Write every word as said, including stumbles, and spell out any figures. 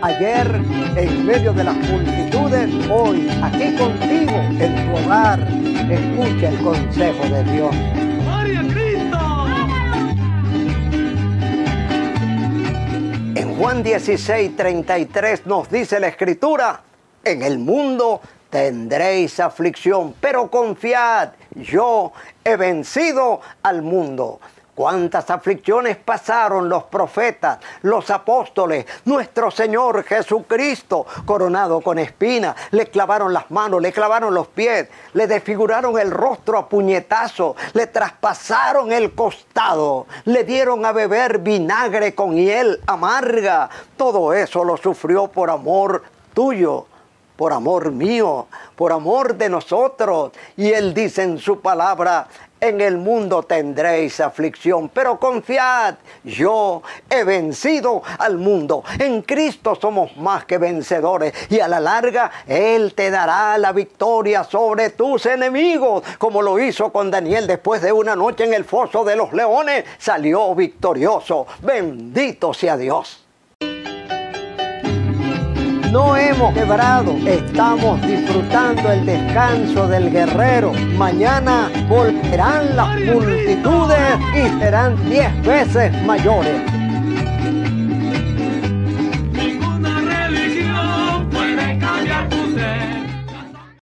Ayer en medio de las multitudes, hoy aquí contigo en tu hogar. Escucha el consejo de Dios. ¡Gloria a Cristo! En Juan dieciséis, treinta y tres nos dice la Escritura: en el mundo tendréis aflicción, pero confiad, yo he vencido al mundo. Cuántas aflicciones pasaron los profetas, los apóstoles, nuestro Señor Jesucristo, coronado con espinas, le clavaron las manos, le clavaron los pies, le desfiguraron el rostro a puñetazos, le traspasaron el costado, le dieron a beber vinagre con hiel amarga. Todo eso lo sufrió por amor tuyo, por amor mío, por amor de nosotros. Y Él dice en su palabra: en el mundo tendréis aflicción, pero confiad, yo he vencido al mundo. En Cristo somos más que vencedores, y a la larga Él te dará la victoria sobre tus enemigos, como lo hizo con Daniel después de una noche en el foso de los leones. Salió victorioso. Bendito sea Dios. No hemos quebrado, estamos disfrutando el descanso del guerrero. Mañana volverán las multitudes y serán diez veces mayores.